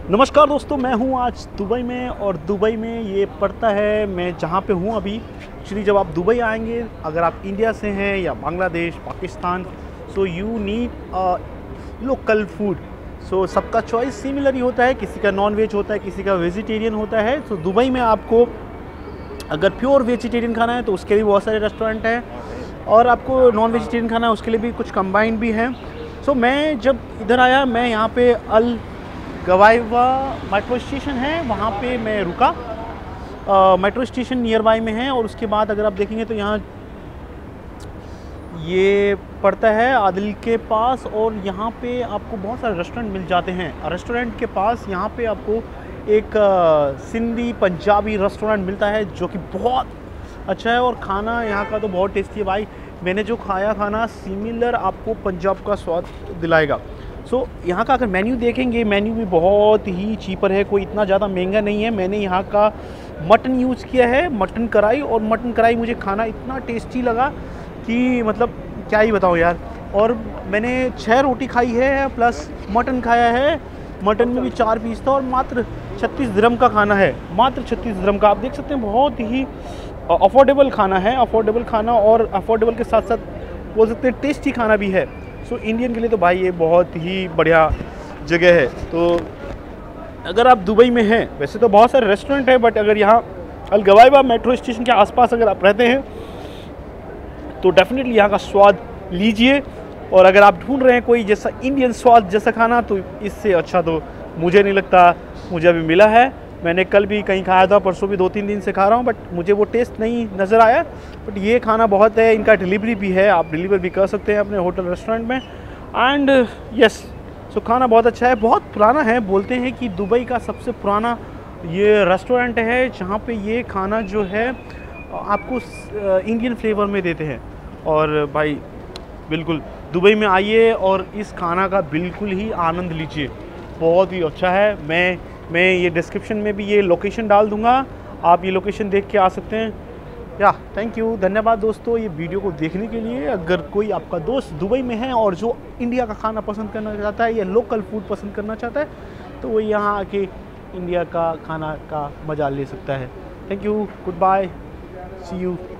नमस्कार दोस्तों, मैं हूं आज दुबई में और दुबई में ये पड़ता है मैं जहां पे हूं अभी। एक्चुअली जब आप दुबई आएंगे, अगर आप इंडिया से हैं या Bangladesh, Pakistan, so you need local food. So सबका चॉइस सिमिलर ही होता है, किसी का नॉन वेज होता है, किसी का वेजिटेरियन होता है। सो दुबई में आपको अगर प्योर वेजिटेरियन खाना है तो उसके लिए बहुत सारे रेस्टोरेंट हैं, और आपको नॉन वेजिटेरियन खाना है उसके लिए भी कुछ कंबाइंड भी हैं। सो मैं जब इधर आया, मैं यहाँ पे अल गवाइवा मेट्रो स्टेशन है, वहाँ पे मैं रुका। मेट्रो स्टेशन नियर बाय में है, और उसके बाद अगर आप देखेंगे तो यहाँ ये पड़ता है आदिल के पास, और यहाँ पे आपको बहुत सारे रेस्टोरेंट मिल जाते हैं। रेस्टोरेंट के पास यहाँ पे आपको एक सिंधी पंजाबी रेस्टोरेंट मिलता है जो कि बहुत अच्छा है, और खाना यहाँ का तो बहुत टेस्टी है भाई। मैंने जो खाया खाना सिमिलर आपको पंजाब का स्वाद दिलाएगा। सो यहाँ का अगर मेन्यू देखेंगे, मेन्यू भी बहुत ही चीपर है, कोई इतना ज़्यादा महंगा नहीं है। मैंने यहाँ का मटन यूज़ किया है, मटन कढ़ाई, और मटन कढ़ाई मुझे खाना इतना टेस्टी लगा कि मतलब क्या ही बताऊँ यार। और मैंने 6 रोटी खाई है प्लस मटन खाया है। मटन में भी 4 पीस था, और मात्र 36 दिरहम का खाना है, मात्र 36 दिरहम का। आप देख सकते हैं बहुत ही अफोर्डेबल खाना है, अफोर्डेबल खाना, और अफोर्डेबल के साथ साथ बोल सकते हैं टेस्टी खाना भी है। सो इंडियन के लिए तो भाई ये बहुत ही बढ़िया जगह है। तो अगर आप दुबई में हैं, वैसे तो बहुत सारे रेस्टोरेंट हैं, बट अगर यहाँ अल गवाइबा मेट्रो स्टेशन के आसपास अगर आप रहते हैं तो डेफिनेटली यहाँ का स्वाद लीजिए। और अगर आप ढूंढ रहे हैं कोई जैसा इंडियन स्वाद जैसा खाना, तो इससे अच्छा तो मुझे नहीं लगता मुझे अभी मिला है। मैंने कल भी कहीं खाया था, परसों भी 2-3 दिन से खा रहा हूँ, बट मुझे वो टेस्ट नहीं नज़र आया। बट ये खाना बहुत है, इनका डिलीवरी भी है, आप डिलीवर भी कर सकते हैं अपने होटल रेस्टोरेंट में। एंड यस, सो खाना बहुत अच्छा है, बहुत पुराना है। बोलते हैं कि दुबई का सबसे पुराना ये रेस्टोरेंट है जहाँ पे ये खाना जो है आपको इंडियन फ्लेवर में देते हैं। और भाई बिल्कुल दुबई में आइए और इस खाना का बिल्कुल ही आनंद लीजिए, बहुत ही अच्छा है। मैं ये डिस्क्रिप्शन में भी ये लोकेशन डाल दूंगा, आप ये लोकेशन देख के आ सकते हैं। या थैंक यू, धन्यवाद दोस्तों ये वीडियो को देखने के लिए। अगर कोई आपका दोस्त दुबई में है और जो इंडिया का खाना पसंद करना चाहता है या लोकल फूड पसंद करना चाहता है, तो वो यहाँ आके इंडिया का खाना का मज़ा ले सकता है। Thank you, good bye, see you.